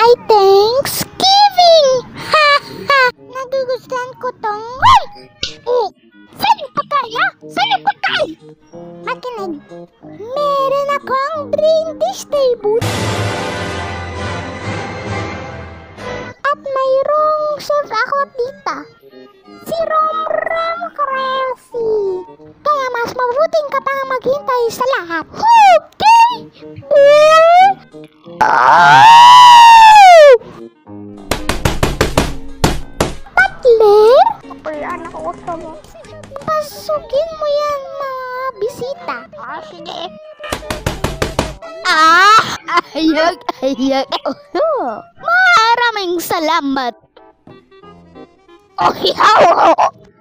ay Thanksgiving! Ha ha! Nagugustuhan ko tong... Hoy! Oh! Saan yung patay, ha? Saan yung patay? Makinig. Meron akong British table. At mayroong chef ako dito. Si Romram Crazy. Kaya mas mabuting ka pang maghintay sa lahat. Okay! Butler? Papayan ako sa mo. Pasukin mo yan mga bisita. Sige. Ayag. Maraming salamat. Oh, yaw!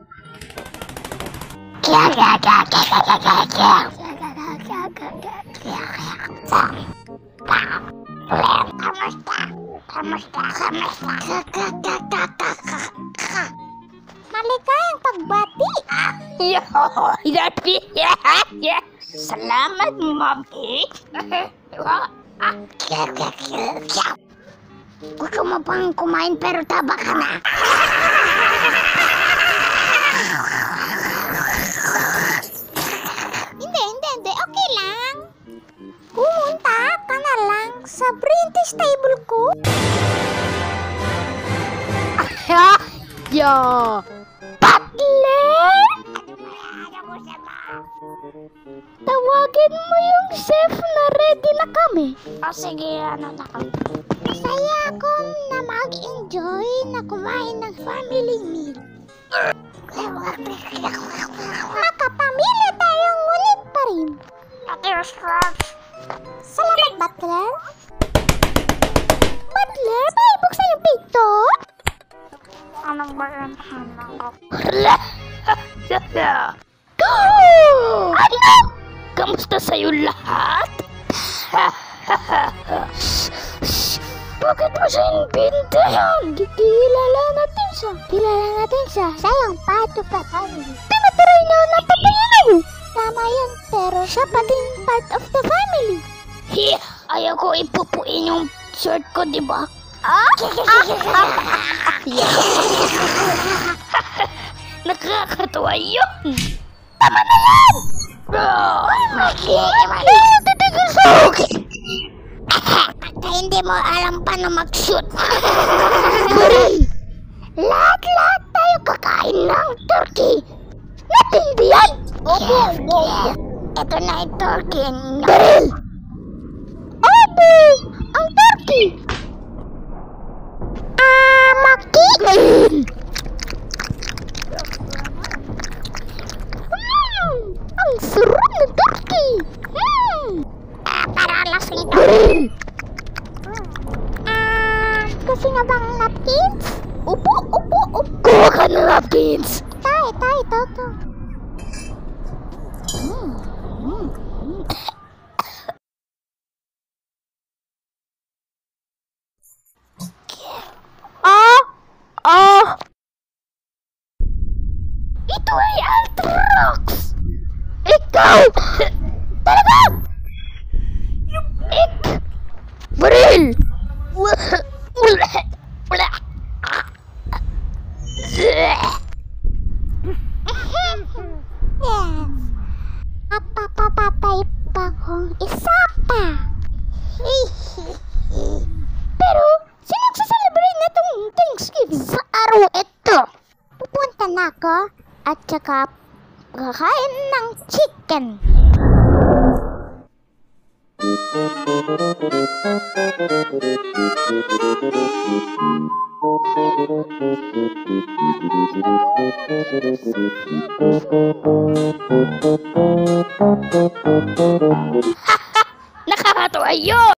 Maligayang pagbati. Salamat, Mami. Gusto mo bang kumain pero taba ka na? Hindi. Okay lang. Pumunta ka na lang sa British table ko. Butler! Tawagin mo yung chef na ready na kami. Sige, ano na kami. Masaya akong na mag-enjoy na kumain ng family meal. Makapamilya tayong ngunit pa rin. Salamat, Butler. Butler, paibuksan yung pinto. Ano ba yan? Ano? Kamusta sa'yo lahat? Bakit mo siya inbintayan? Kilala natin siya. Siya yung part of the family. Tinatry niya na patayin ako. Tama yun, pero siya pa din part of the family. Ayaw ko ipupuin yung shirt ko, di ba? Nakakatawa yun. Tama na yan! Titigil sa akin. Hindi mo alam paano mag-shoot. Lahat tayo kakain ng turkey. Natindihan? Opo. Ito na yung turkey. Baril! Opo! Ang turkey! Makiin! Ang sarap na turkey! Para lasing ka. Baril! Kasi nga bang napkins? Upo. Kuha ka ng napkins! Ito. Ito ay Altrox! Ikaw! Talaga! Baril! Papapapay pa kong isa pa. Pero, sino nagsaselebrate na itong Thanksgiving? Sa araw ito, pupunta na ako at saka kakain ng chicken. Nakakatawa yun!